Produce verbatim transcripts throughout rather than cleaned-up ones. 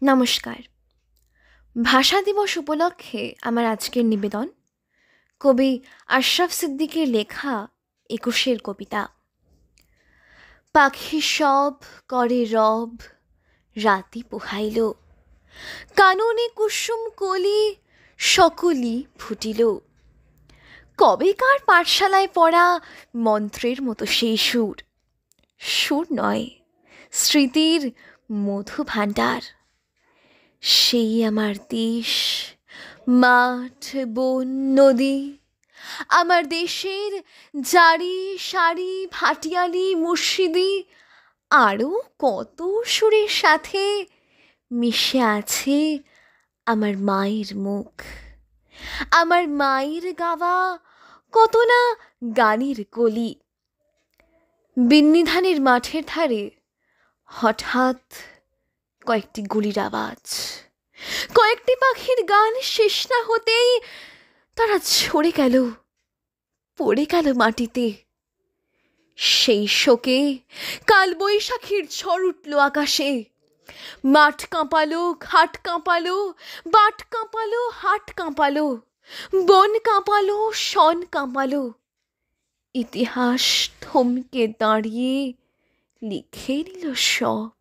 নমস্কার। ভাষা দিবস উপলক্ষে আমার আজকের নিবেদন কবি আশরাফ সিদ্দিকের লেখা একুশের কবিতা। পাখি সব করে রব, রাতি পোহাইল, কাননে কুসুম কলি সকলি ফুটিল। কবেকার পাঠশালায় পড়া মন্ত্রের মতো সেই সুর, সুর নয় স্মৃতির মধু ভাণ্ডার। সেই আমার দেশ, মাঠ বন নদী, আমার দেশের জারি সারি ভাটিয়ালি মুর্শিদি, আরও কত সুরের সাথে মিশে আছে আমার মায়ের মুখ, আমার মায়ের গাওয়া কত না গানের কলি। বিন্নি ধানের মাঠের ধারে হঠাৎ কয়েকটি গুলির আওয়াজ, কয়েকটি পাখির গান শেষ না হতেই তারা ঝরে গেল, পড়ে গেল মাটিতে। সেই শোকে কাল বৈশাখীর ঝড় উঠল আকাশে, মাঠ কাঁপালো, ঘাট কাঁপালো, বাট কাঁপালো, হাট কাঁপালো, বন কাঁপালো, শন কাঁপালো। ইতিহাস থমকে দাঁড়িয়ে লিখে নিল সব।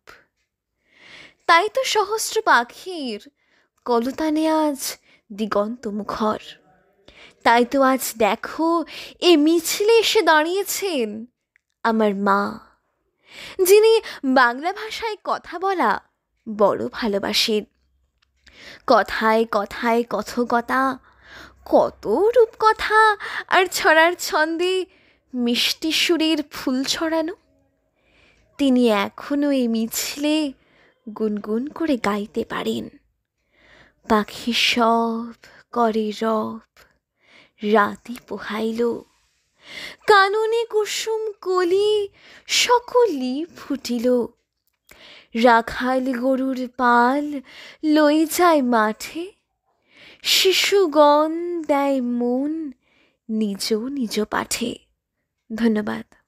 তাই তো সহস্র পাখির কলতানে আজ দিগন্ত মুখর। তাই তো আজ দেখো এ মিছিলে এসে দাঁড়িয়েছেন আমার মা, যিনি বাংলা ভাষায় কথা বলা বড় ভালোবাসেন। কথায় কথায় কথকতা, কত রূপকথা আর ছড়ার ছন্দে মিষ্টি সুরের ফুল ছড়ানো। তিনি এখনো এই মিছিলে গুনগুন করে গাইতে পারেন। পাখি সব করে রব, রাতি পোহাইল, কাননে কুসুম কলি সকলি ফুটিল। রাখাল গরুর পাল লই যায় মাঠে, শিশুগণ দেয় মন নিজ নিজ পাঠে। ধন্যবাদ।